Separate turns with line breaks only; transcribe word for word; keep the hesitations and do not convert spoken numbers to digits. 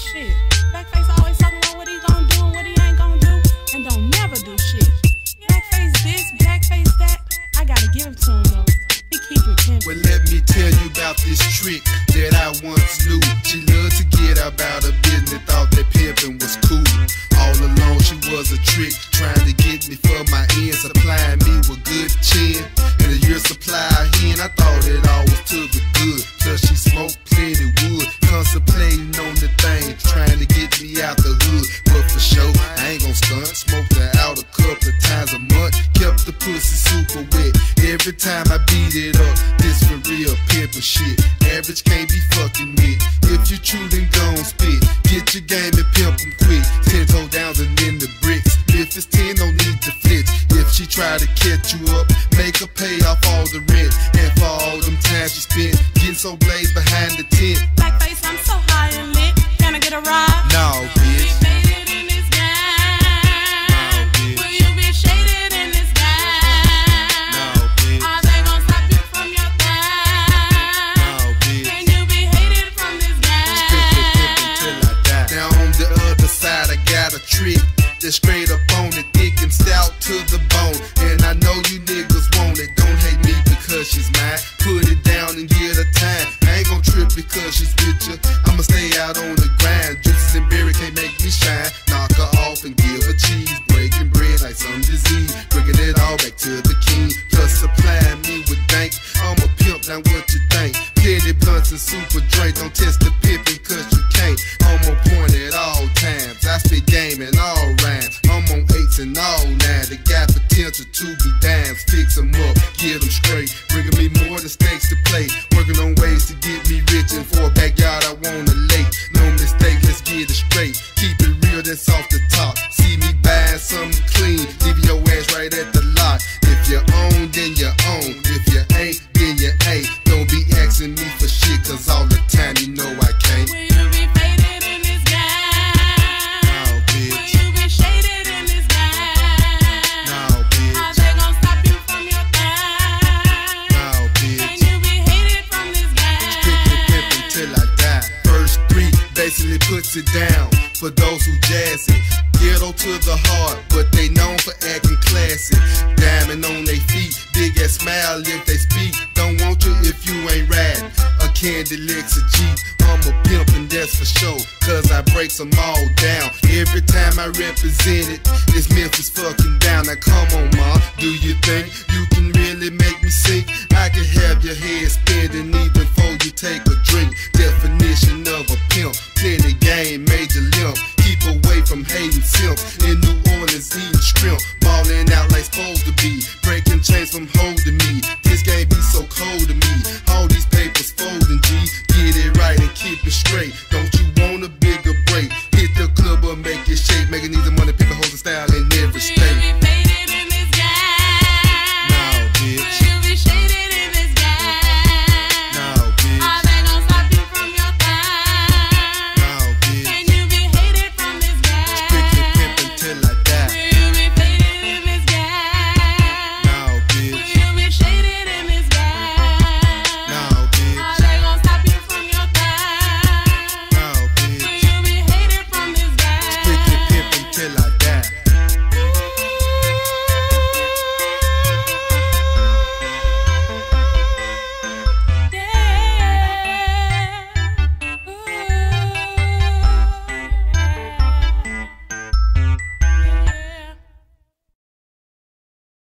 Shit, Blackface always talking about what he gon' do and what he ain't gon' do, and don't never do shit. Blackface this, Blackface that, I gotta give it to him though. He keep it pimpin'.
Well, let me tell you about this trick that I once knew. She loved to get about her business, thought that pimpin' was cool. All along she was a trick, trying to get me for my end, supplying me with good chin and a year's supply of hen. I thought it all was to the good, plus she smoked plenty wood, contemplating on the thing, trying to get me out the hood. But for sure, I ain't gon' stunt, smoked her out a couple of times a month, kept the pussy super wet. Every time I beat it up, this for real pimpin' shit. Average can't be fucking with. If you true, then gon' spit. Get your game and pimp 'em quick. Ten toe downs and then the bricks. If it's ten, no need to flinch. If she try to catch you up, make her pay off all the rent. And for all them times she spent getting so blazed behind the tent.
Blackface, I'm so high and lit. Can I get a ride?
No, bitch. That's straight up on it, thick and stout to the bone. And I know you niggas want it. Don't hate me because she's mine. Put it down and get her time. I ain't gon' trip because she's with you. I'ma stay out on the grind. Juices and berry can't make me shine. Knock her off and give her cheese. Breaking bread like some disease. Bringing it all back to the king. Plus supplying me with dank. I'm a pimp, now what you think? Plenty blunts and super drink. Don't test the pimpin' cause you can't. I'm on point at all times. I spit game and all rhymes. I'm on eights and all nine. They got potential to be dimes. Fix them up, get them straight. Bringing me more than stakes to play. Working on ways to get me rich. And for a backyard I want a lake. No mistake, let's get it straight. Keep it real, that's off the top. See me buying something clean. Leave your ass right at the lot. If you own, then you own. If you ain't, then you ain't. Don't be asking me for shit, cause all the time you know I can't.
Will you be faded in this game?
No, bitch.
Will you be shaded in this game?
No, bitch.
Are they gon' stop you from your thing?
No, bitch.
Can you be hated from this game?
Pimpin', pimpin' till I die. Verse three basically puts it down for those who jazz it. Ghetto to the heart, but they known for acting classy. Diamond on they feet, big ass smile if they speak. Don't want you if you ain't riding a candy licks a Jeep. I'm a pimp and that's for sure, cause I breaks them all down. Every time I represent it, it's Memphis fucking down. Now come on, ma, do you think you can really make me sing? I can have your head spinning even before you take a